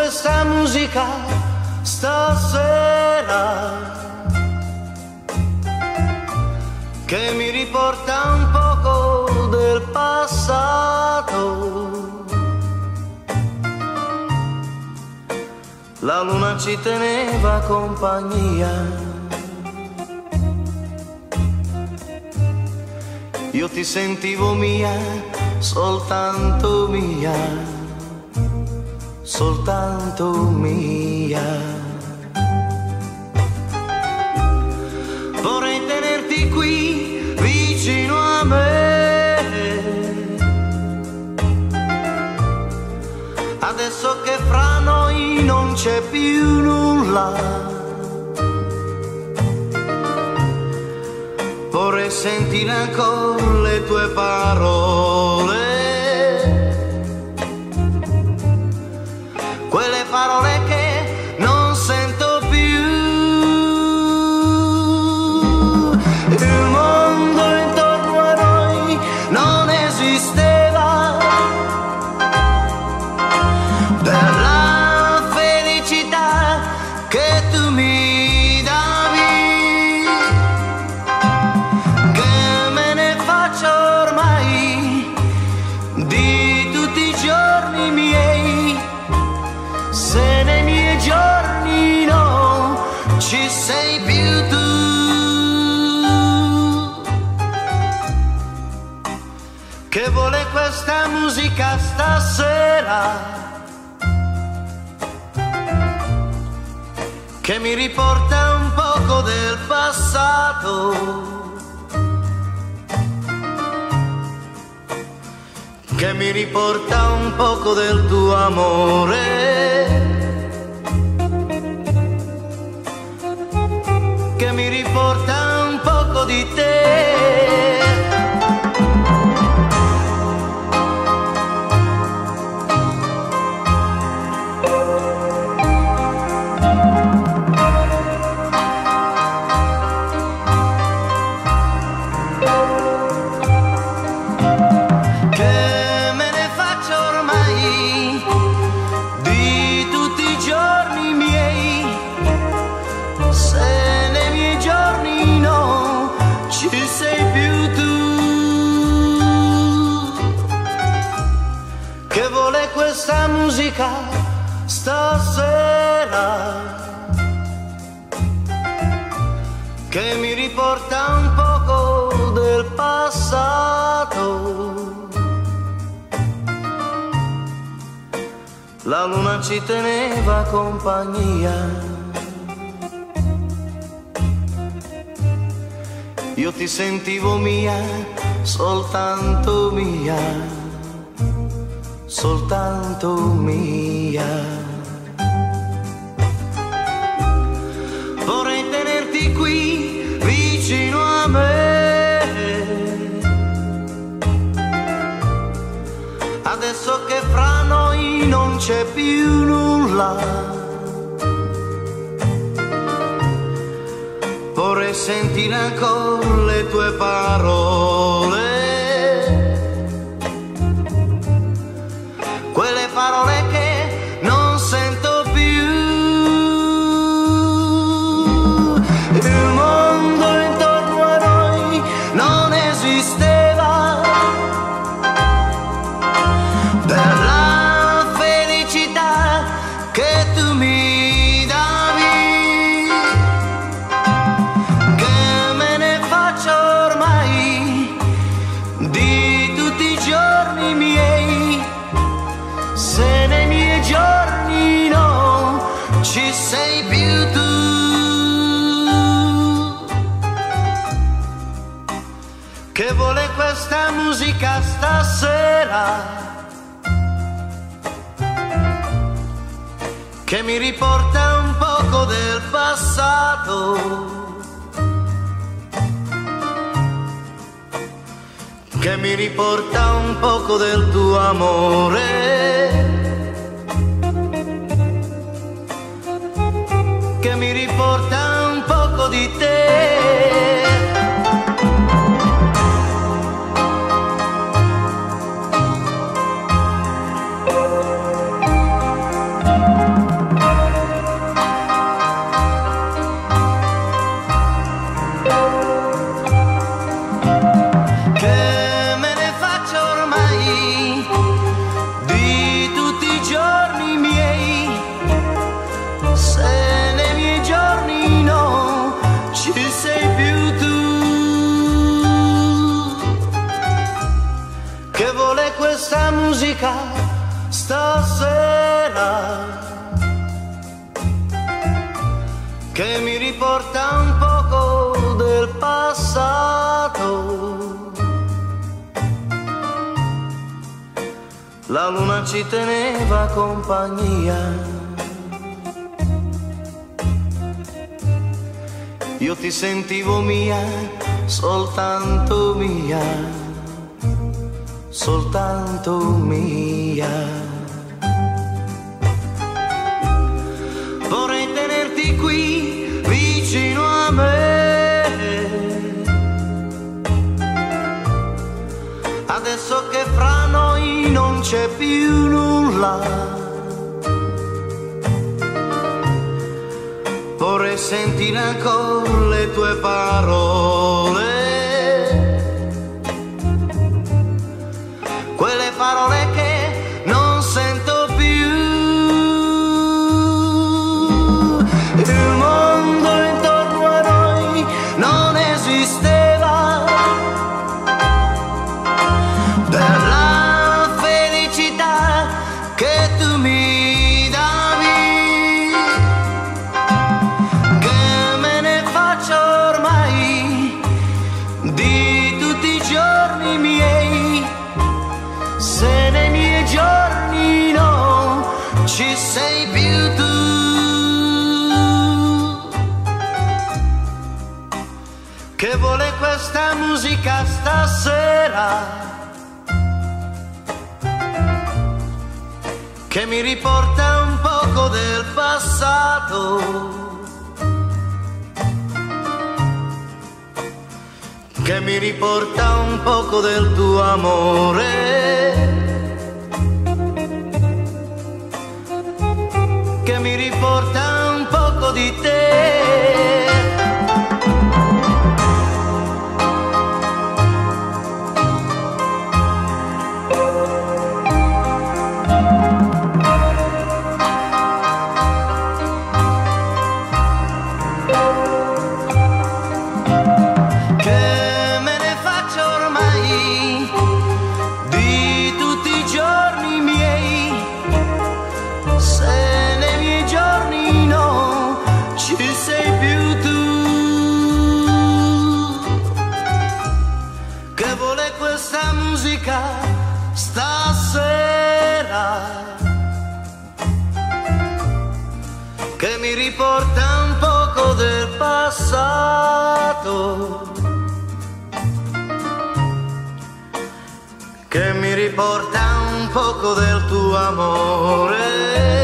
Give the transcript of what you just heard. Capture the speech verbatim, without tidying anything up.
questa musica stasera che mi riporta un poco del passato. La luna ci teneva compagnia, io ti sentivo mia, soltanto mia, soltanto mia. Vorrei tenerti qui vicino a me, adesso che fra noi non c'è più nulla. Vorrei sentire ancora le tue parole, quelle parole che non sento più. Il mondo intorno a noi non esisteva, per la felicità che tu mi davi, che me ne faccio ormai di tutti i giorni miei, se nei miei giorni no ci sei più tu. Che vuole questa musica stasera, che mi riporta un poco del passato, che mi riporta un poco del tuo amore, che mi riporta un poco di te. Questa musica stasera che mi riporta un poco del passato. La luna ci teneva compagnia, io ti sentivo mia, soltanto mia, soltanto mia. Vorrei tenerti qui vicino a me, adesso che fra noi non c'è più nulla. Vorrei sentire ancora le tue parole, quelle parole che non sento più. Il mondo intorno a noi non esisteva, per la felicità che tu mi davi, che me ne faccio ormai di tutti i giorni miei, se nei miei giorni no ci sei più tu. Che vuole questa musica stasera, che mi riporta un poco del passato, che mi riporta un poco del tuo amore, che mi riporta un poco di te. musica stasera che mi riporta un poco del passato. La luna ci teneva compagnia, io ti sentivo mia, soltanto mia, soltanto mia. Vorrei tenerti qui vicino a me, adesso che fra noi non c'è più nulla. Vorrei sentire ancora le tue parole, quelle parole che non sento più. Il mondo intorno a noi non esisteva, per la felicità che tu mi davi. Che me ne faccio ormai di tutti i giorni miei, se nei miei giorni no ci sei più tu. Che vuole questa musica stasera, che mi riporta un poco del passato, che mi riporta un poco del tuo amore, che mi riporta un poco di te. Questa musica stasera che mi riporta un poco del passato, che mi riporta un poco del tuo amore.